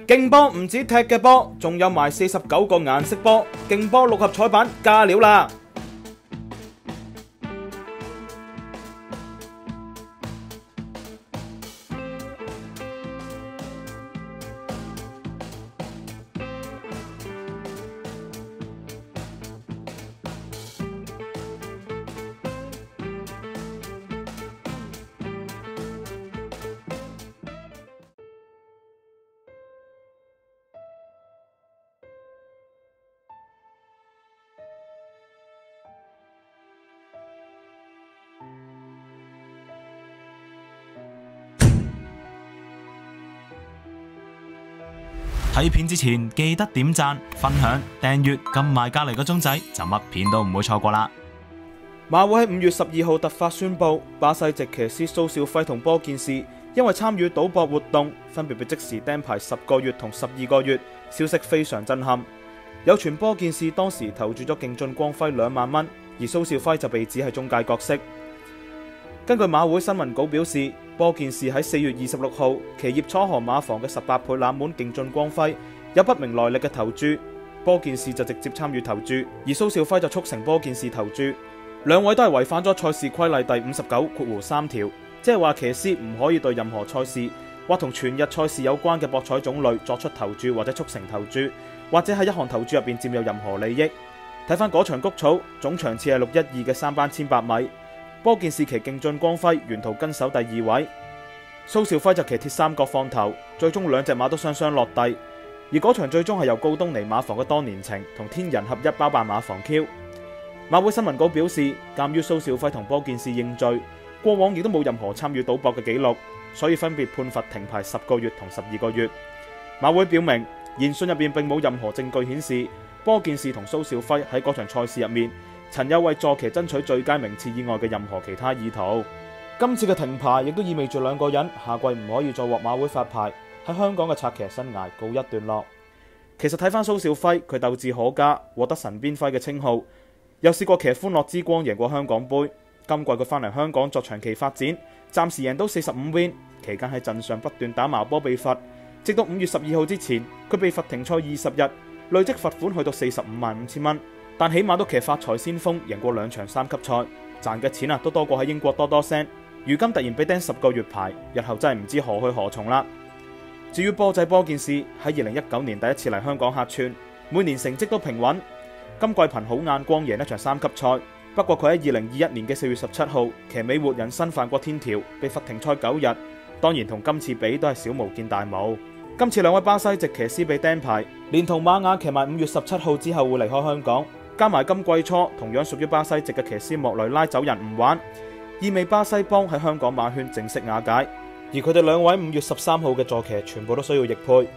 勁波唔止踢嘅波，仲有埋49個顏色波，勁波6合彩版加料啦！ 睇片之前記得點讚、分享、訂閱，撳埋隔籬個鐘仔，就乜片都唔會錯過啦。 馬會喺5月12號突發宣布，巴西籍騎師蘇兆輝同波健士因為參與賭博活動，分別被即時釘牌10個月同12個月，消息非常震撼。有傳波健士當時投注咗競進光輝2萬蚊，而蘇兆輝就被指係中介角色。根據馬會新聞稿表示，波健士喺4月26號騎業楚河馬房嘅18倍冷門競進光輝有不明來歷嘅投注，波健士就直接參與投注，而蘇兆輝就促成波健士投注，兩位都係違反咗賽事規例第59.3條，即係話騎師唔可以對任何賽事或同全日賽事有關嘅博彩種類作出投注或者促成投注，或者喺一項投注入邊佔有任何利益。睇翻嗰場谷草，總場次係612嘅3班1800米。波健士騎競進光輝沿途跟手第2位，蘇兆輝就騎鐵三角放頭，最終兩隻馬都雙雙落地。而嗰場最終係由高東尼馬房嘅當年情同天人合一包辦馬房 Q。馬會新聞稿表示，鑑於蘇兆輝同波健士認罪，過往亦都冇任何參與賭博嘅記錄，所以分別判罰停牌10個月同12個月。馬會表明，言訊入邊並冇任何證據顯示波健士同蘇兆輝喺嗰場賽事入面曾有為坐騎爭取最佳名次以外嘅任何其他意圖。今次嘅停牌亦都意味住兩個人下季唔可以再獲馬會發牌，喺香港嘅策騎生涯告一段落。其實睇翻蘇兆輝，佢鬥志可嘉，獲得神邊輝嘅稱號，又試過騎歡樂之光贏過香港杯。今季佢翻嚟香港作長期發展，暫時贏到45 win， 期間喺陣上不斷打矛波被罰，直到5月12號之前，佢被罰停賽20日，累積罰款去到455000蚊。但起碼都騎發財先鋒，贏過2場3級賽，賺嘅錢都多過喺英國多多聲。如今突然被釘10個月牌，日後真係唔知何去何從啦。至於波仔波健士喺2019年第一次嚟香港客串，每年成績都平穩。今季憑好眼光贏一場3級賽，不過佢喺2021年嘅4月17號騎美活人生犯過天條，被罰停賽9日。當然同今次比都係小巫見大巫。今次兩位巴西籍騎師被釘牌，連同馬雅騎埋5月17號之後會離開香港。加埋今季初同樣屬於巴西籍嘅騎師莫雷拉走人唔玩，意味巴西幫喺香港馬圈正式瓦解，而佢哋兩位5月13號嘅坐騎全部都需要易配。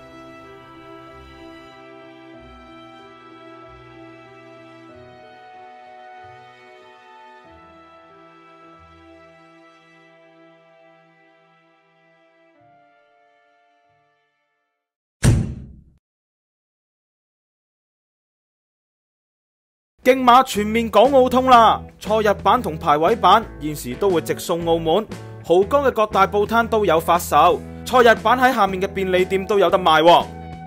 競馬全面港澳通啦，賽日版同排位版現時都會直送澳門，濠江嘅各大報攤都有發售，賽日版喺下面嘅便利店都有得賣喎。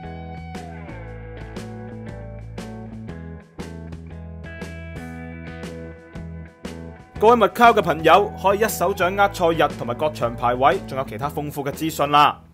各位Macau嘅朋友可以一手掌握賽日同埋各場排位，仲有其他豐富嘅資訊啦。